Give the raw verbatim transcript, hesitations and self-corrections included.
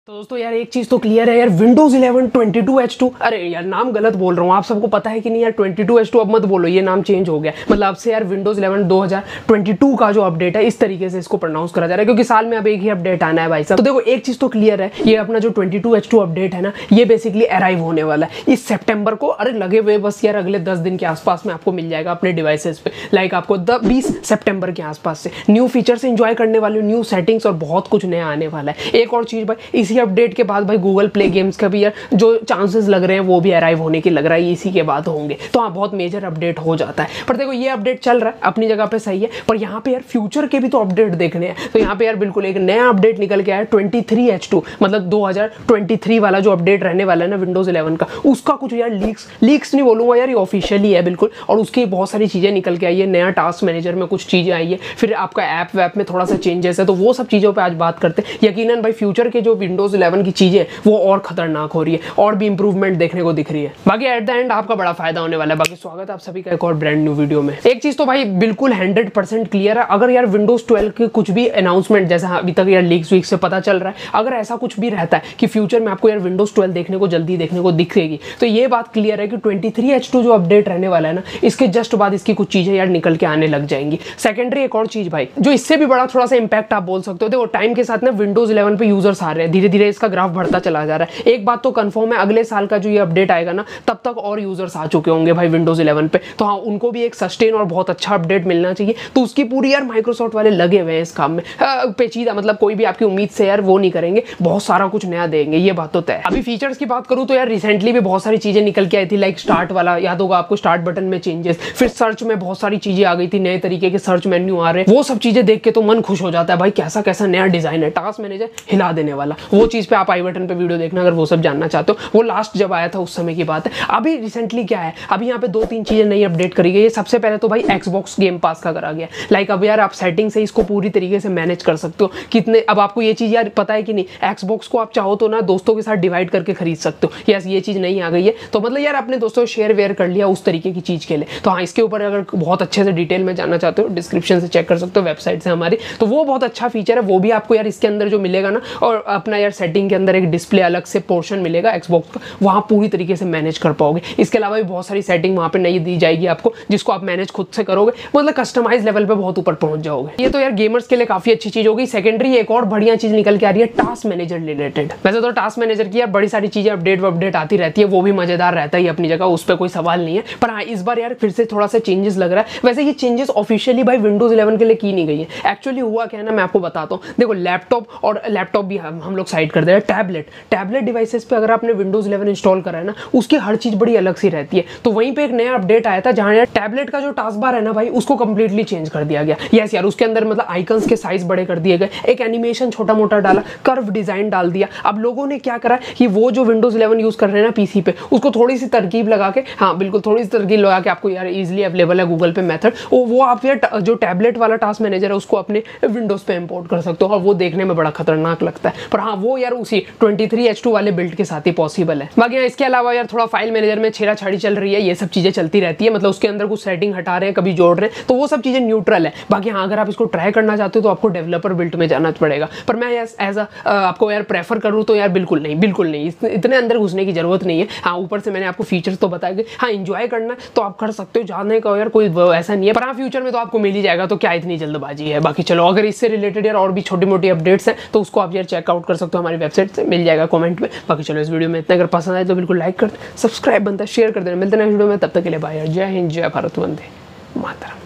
तो दोस्तों यार एक चीज़ तो क्लियर है यार, Windows eleven twenty two H two, अरे यार नाम गलत बोल रहा हूँ, आप सबको पता है कि नहीं यार, ट्वेंटी टू एच टू अब मत बोलो, ये नाम चेंज हो गया। मतलब अब से यार Windows eleven two thousand twenty two का जो अपडेट है इस तरीके से इसको प्रोनाउंस करा जा रहा है, क्योंकि साल में अब एक ही अपडेट आना है भाई साहब। तो देखो एक चीज़ तो क्लियर है, ये अपना जो twenty two H two update है ना, ये बेसिकली अराइव होने वाला है इस सेप्टेम्बर को। अरे लगे हुए बस यार अगले दस दिन के आसपास में आपको मिल जाएगा अपने डिवाइसेस पे, लाइक आपको बीस सितंबर के आसपास से न्यू फीचर्स एंजॉय करने वाले, न्यू सेटिंग्स और बहुत कुछ नया आने वाला है। एक और चीज़ भाई, इसी अपडेट के बाद भाई गूगल प्ले गेम्स का भी यार जो चांसेस लग रहे हैं वो भी अराइव होने की लग रहा है, इसी के बाद होंगे। तो हाँ बहुत मेजर अपडेट हो जाता है। पर देखो ये अपडेट चल रहा है अपनी जगह पे सही है, पर यहाँ पे यार फ्यूचर के भी तो अपडेट देखने हैं। तो यहाँ पे यार बिल्कुल एक नया अपडेट निकल के आया ट्वेंटी थ्री एच टू, मतलब दो हज़ार तेईस वाला जो अपडेट रहने वाला है ना विंडोज इलेवन का, उसका कुछ यार लीक्स लीक्स नहीं बोलूंगा यार, ये ऑफिशियली है बिल्कुल। और उसकी बहुत सारी चीजें निकल के आई है, नया टास्क मैनेजर में कुछ चीजें आई है, फिर आपका ऐप वैप में थोड़ा सा चेंजेस है। तो वो सब चीजों पर आज बात करते हैं। यकीनन भाई फ्यूचर के जो विंडोज इलेवन की चीजें वो और खतरनाक हो रही है और भी इंप्रूवमेंट देखने को दिख रही है। बाकी एट द एंड आपका बड़ा फायदा होने वाला है। बाकी स्वागत है आप सभी का एक और ब्रांड न्यू वीडियो में। एक चीज तो भाई बिल्कुल हंड्रेड परसेंट क्लियर है, अगर यार विंडोज ट्वेल्व के कुछ भी अनाउंसमेंट जैसा अभी तक यार लीक्स वीक से पता चल रहा है, अगर ऐसा कुछ भी रहता है कि फ्यूचर में आपको यार विंडोज ट्वेल्व देखने को जल्दी देखने को दिखेगी, तो ये बात क्लियर है कि ट्वेंटी थ्री एच टू जो अपडेट रहने वाला है ना, इसके जस्ट बाद इसकी कुछ चीजें यार निकल के आने लग जाएंगी। सेकेंडरी एक और चीज भाई जो इससे भी बड़ा थोड़ा सा इंपैक्ट आप बोल सकते हो, देखो टाइम के साथ ना विंडोज इलेवन पे यूजर्स आ रहे हैं, धीरे धीरे इसका ग्राफ बढ़ता चला जा रहा है। एक बात तो कंफर्म है, अगले साल का जो ये अपडेट आएगा ना तब तक और यूजर्स आ चुके होंगे भाई विंडोज इलेवन पे। तो हाँ उनको भी एक सस्टेन और बहुत अच्छा अपडेट मिलना चाहिए। तो उसकी पूरी यार माइक्रोसॉफ्ट वाले लगे हुए हैं इस काम में, पेचीदा मतलब कोई भी आपकी उम्मीद से यार वो नहीं करेंगे, बहुत सारा कुछ नया देंगे, ये बात तो तय है। अभी फीचर्स की बात करूं तो यार रिसेंटली भी बहुत सारी चीजें निकल के आई थी, लाइक स्टार्ट वाला याद होगा आपको, स्टार्ट बटन में चेंजेस, फिर सर्च में बहुत सारी चीजें आ गई थी, नए तरीके के सर्च मेन्यू आ रहे हैं। वो सब चीजें देख के तो मन खुश हो जाता है भाई, कैसा कैसा नया डिजाइन है, टास्क मैनेजर हिला देने वाला। वो चीज पे आप आई बटन पे वीडियो देखना अगर वो सब जानना चाहते हो। वो लास्ट जब आया था उस समय की बात है। अभी रिसेंटली क्या है, अभी यहाँ पे दो तीन चीजें नई अपडेट करी गई है। सबसे पहले तो भाई एक्सबॉक्स गेम पास का करा गया, लाइक अब यार आप सेटिंग से इसको पूरी तरीके से मैनेज कर सकते हो कितने। अब आपको ये चीज यार पता है कि नहीं, एक्सबॉक्स को आप चाहो तो ना दोस्तों के साथ डिवाइड करके खरीद सकते हो। यस ये चीज नहीं आ गई है, तो मतलब यार अपने दोस्तों शेयर वेयर कर लिया उस तरीके की चीज के लिए। तो हाँ इसके ऊपर अगर बहुत अच्छे से डिटेल में जानना चाहते हो डिस्क्रिप्शन से चेक कर सकते हो, वेबसाइट से हमारी। तो वो बहुत अच्छा फीचर है, वो भी आपको यार इसके अंदर जो मिलेगा ना, और अपना यार सेटिंग के अंदर एक डिस्प्ले अलग से पोर्शन मिलेगा एक्सबॉक्स का, वहां पूरी तरीके से मैनेज कर पाओगे। इसके अलावा भी बहुत सारी सेटिंग वहां पे नहीं दी जाएगी आपको, जिसको आप मैनेज खुद से करोगे, मतलब कस्टमाइज लेवल पे बहुत ऊपर पहुंच जाओगे। ये तो यार गेमर्स के लिए काफी अच्छी चीज होगी। सेकेंडरी एक और बढ़िया चीज निकल के आ रही है टास्क मैनेजर रिलेटेड। वैसे तो टास्क मैनेजर की यार बड़ी सारी चीजें अपडेट अपडेट आती रहती है, वो भी मजेदार रहता है अपनी जगह, उस पर कोई सवाल नहीं है। पर हाँ इस बार यार फिर से थोड़ा सा चेंजेस लग रहा है। वैसे ये चेंजेस ऑफिशियली भाई विंडोज इलेवन के लिए की नहीं गई है। एक्चुअली हुआ क्या है ना, मैं आपको बताता हूँ। देखो लैपटॉप और लैपटॉप भी हम, हम लोग साइड कर दे रहे हैं, टैबलेट टैबलेट डिवाइसेस पे अगर आपने विंडोज इलेवन इंस्टॉल करा है ना, उसकी हर चीज बड़ी अलग सी रहती है। तो वहीं पे एक नया अपडेट आया था जहां यार टैबलेट का जो टास्क बार है ना भाई, उसको कंप्लीटली चेंज कर दिया गया। यस यार उसके अंदर मतलब आइकन्स के साइज बड़े कर दिए गए, एक एनिमेशन छोटा मोटा डाला, कर्व डिजाइन डाल दिया। अब लोगों ने क्या करा कि वो जो विंडोज इलेवन यूज कर रहे हैं ना पीसी पे, उसको थोड़ी सी तरकीब लगा के, हाँ बिल्कुल थोड़ी सी तरकीब लगा के, आपको यार इजिली अवेलेबल है गूगल पे मेथड, वो वो आप यार जो टैबलेट वाला टास्क मैनेजर है उसको अपने विंडोज पे इंपोर्ट कर सकते हो, और वो देखने में बड़ा खतरनाक लगता है। पर हाँ वो यार उसी ट्वेंटी थ्री एच टू वाले बिल्ड के साथ ही पॉसिबल है। बाकी इसके अलावा यार थोड़ा फाइल मैनेजर में छेड़ा छाड़ी चल रही है, ये सब चीजें चलती रहती है, मतलब उसके अंदर कुछ सेटिंग हटा रहे हैं कभी जोड़ रहे हैं, तो वो सब चीजें न्यूट्रल है। बाकी हाँ अगर आप इसको ट्राई करना चाहते हो तो आपको डेवलपर बिल्ड में जाना पड़ेगा। पर मैं एज अ आपको यार प्रेफर करूँ तो यार बिल्कुल नहीं, बिल्कुल नहीं, इतने अंदर घुसने की जरूरत नहीं है। हाँ ऊपर से मैंने आपको फीचर्स तो बताए गए, हाँ इंजॉय करना तो आप कर सकते हो, जाने का यार कोई ऐसा नहीं है। पर हाँ फ्यूचर में तो आपको मिल ही जाएगा, तो क्या इतनी जल्दबाजी है। बाकी चलो अगर इससे रिलेटेड यार और भी छोटी मोटी अपडेट्स हैं तो उसको आप यार चेकआउट कर सकते हो, हमारी वेबसाइट से मिल जाएगा कमेंट में। बाकी चलो इस वीडियो में इतना, अगर पसंद आए तो बिल्कुल लाइक कर, सब्सक्राइब बनता है, शेयर कर देना। मिलते हैं नेक्स्ट वीडियो में, तब तक के लिए बाय, जय हिंद, जय भारत, वंदे मातरम।